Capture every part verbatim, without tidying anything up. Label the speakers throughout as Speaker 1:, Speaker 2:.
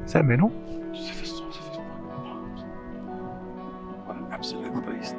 Speaker 1: Is that minnow?
Speaker 2: Just the size of his palms. What an absolute beast.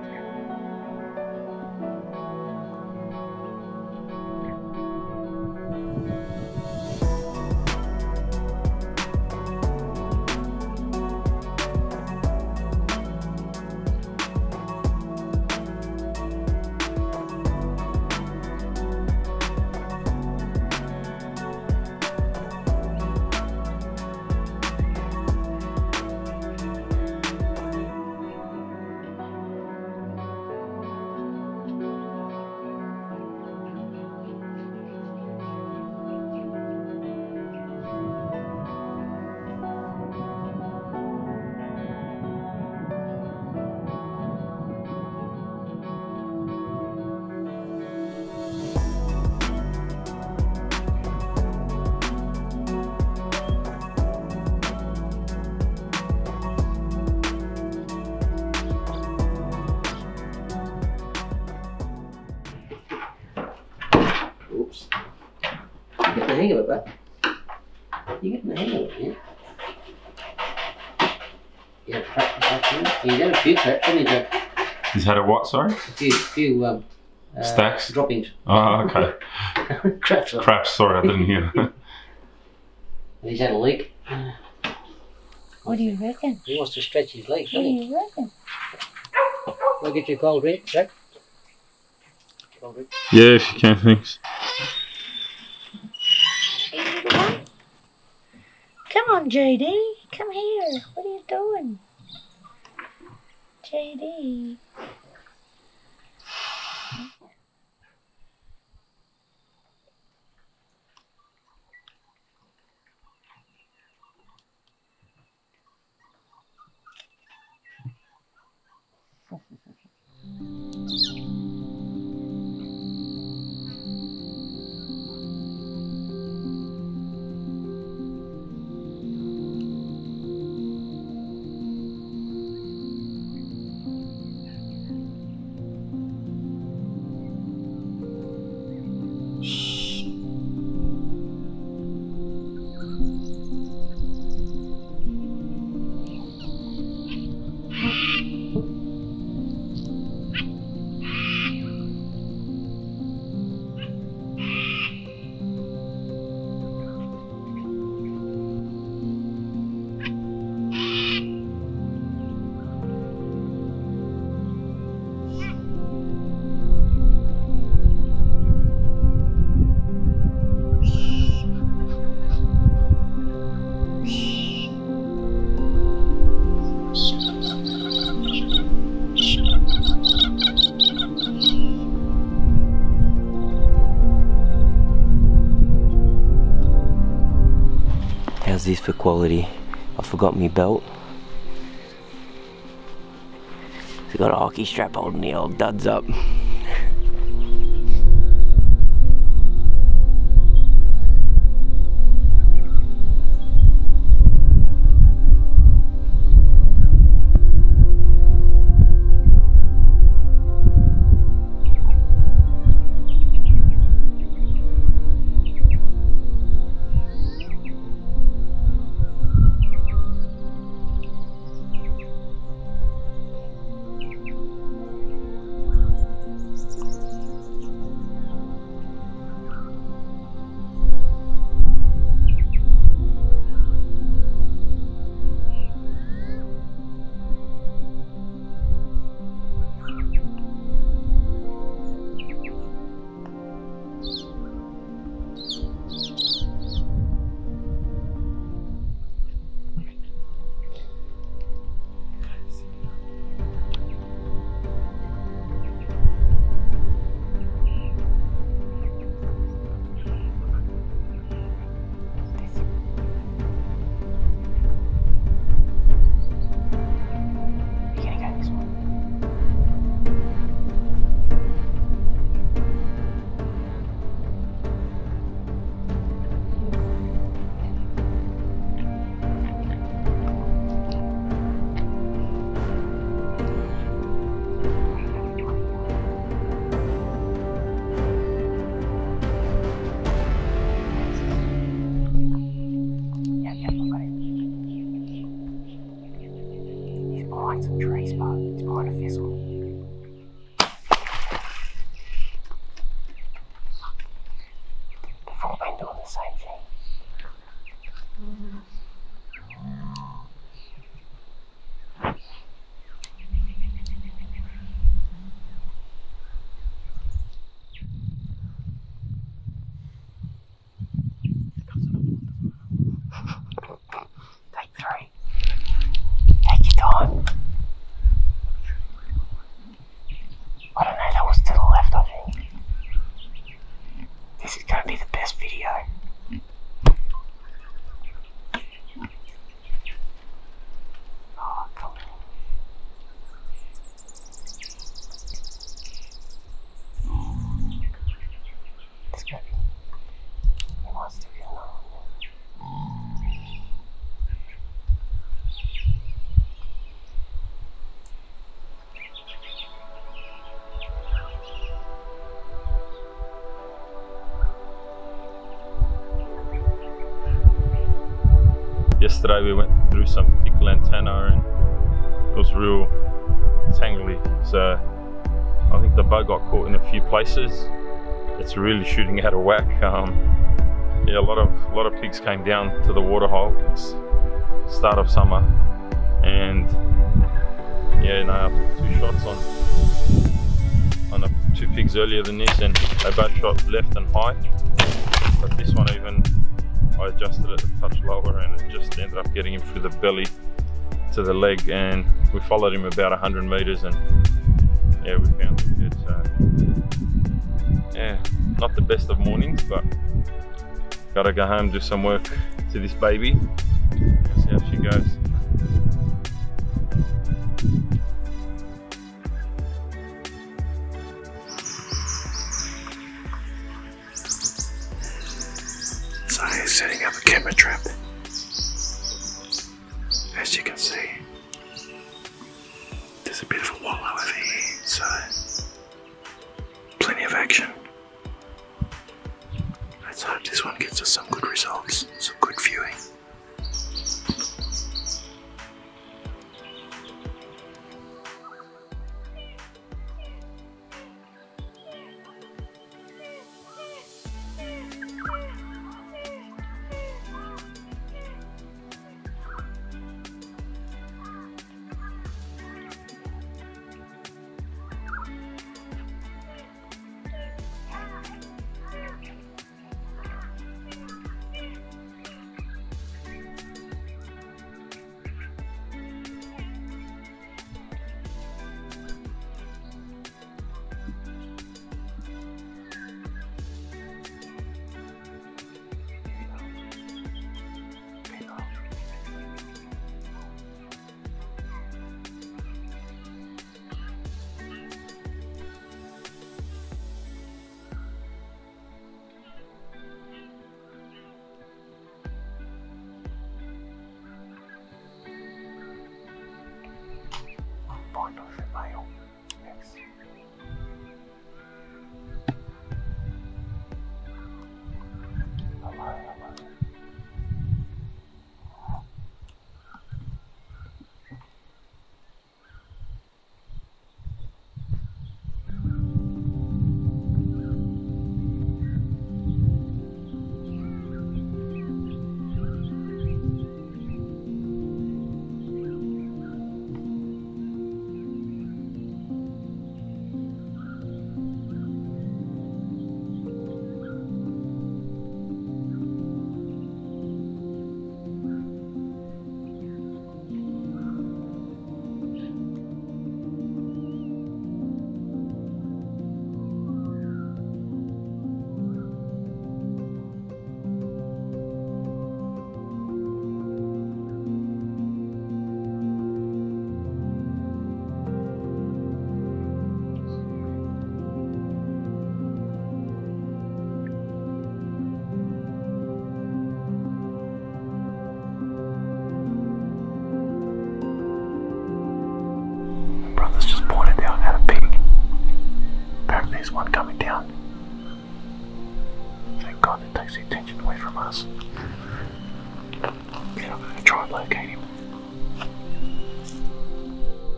Speaker 3: Oops. You get the hang of it, bud. You get the hang of it, yeah? Yeah, practice that. He's had a few cracks, hasn't he, Joe?
Speaker 2: He's had a what, sorry?
Speaker 3: A few, few um, uh,
Speaker 2: Stacks?
Speaker 3: droppings.
Speaker 2: Oh, okay.
Speaker 3: Craps.
Speaker 2: Craps, sorry, I didn't hear.
Speaker 3: And he's had a leak.
Speaker 4: What do you reckon?
Speaker 3: He wants to stretch his legs,
Speaker 4: What
Speaker 3: doesn't
Speaker 4: do
Speaker 3: he?
Speaker 4: you reckon?
Speaker 3: We'll get you a cold drink, Jack. Cold drink.
Speaker 2: Yeah, if you can, thanks.
Speaker 4: Come on, J D. Come here. What are you doing? J D.
Speaker 3: How's this for quality? I forgot my belt. It's got a hockey strap holding the old duds up. behind some trees, but it's behind a fizzle. They've all been doing the same thing. Take three. Take your time. I don't know, that was to the left, I think. This is going to be the best video. Oh, come on. It's going to be... He wants to be alone.
Speaker 1: Yesterday we went through some thick lantana and it was real tangly, so I think the boat got caught in a few places. It's really shooting out of whack. Um, yeah, a lot of a lot of pigs came down to the waterhole. It's start of summer, and yeah, no, I took two shots on on the two pigs earlier than this, and they both shot left and high. But this one even, I adjusted it a touch lower and it just ended up getting him through the belly to the leg, and we followed him about one hundred meters and yeah, we found him good. So yeah, not the best of mornings, but gotta go home, do some work to this baby. See how she goes.
Speaker 2: So he's setting up a camera trap. As you can see, there's a bit of a wallow over here, so plenty of action. Let's hope this one gets us some good results, some good viewing. There's one coming down. Thank God it takes the attention away from us. Yeah, I'm going to try and locate him.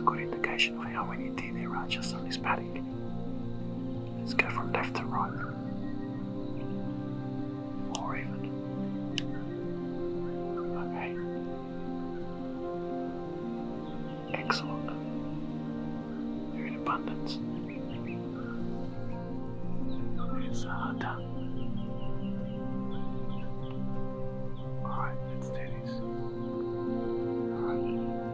Speaker 2: a good indication of how many deer there are just on this paddock. Let's go from left to right. Or even. Okay. Excellent. They're in abundance. It's uh, done. Alright, let's do this. Alright.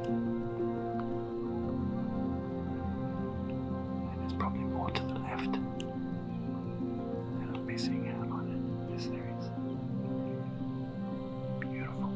Speaker 2: And there's probably more to the left that I'm missing out on it. Yes, there is. Beautiful.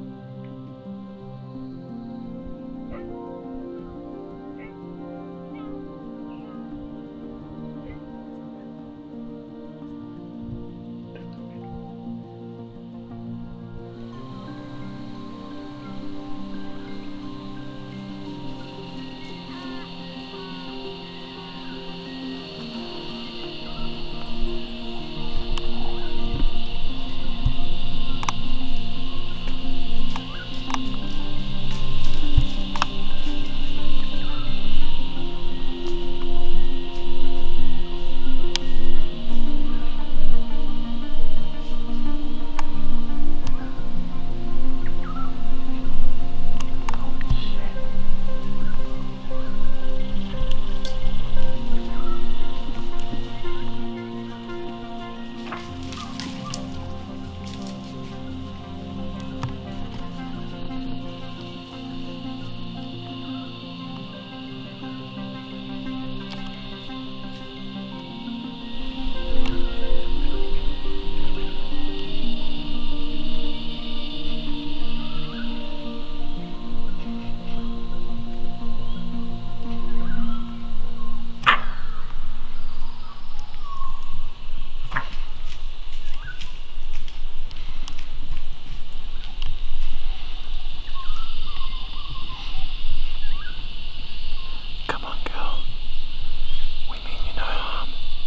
Speaker 2: Come on, girl. We mean you no harm.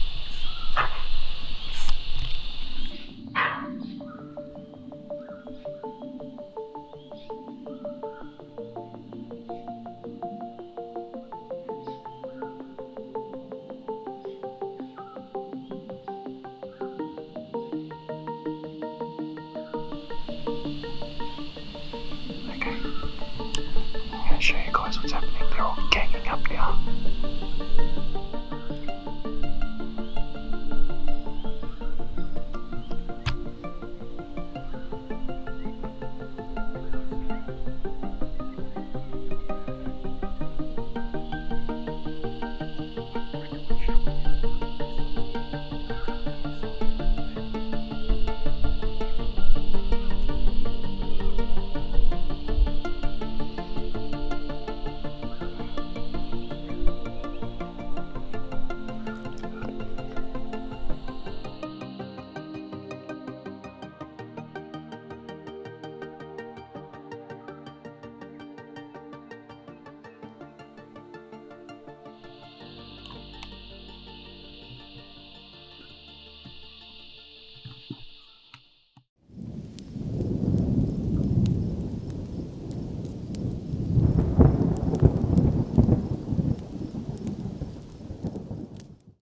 Speaker 2: Okay. I'm going to show you guys what's happening. They're all ganging up now.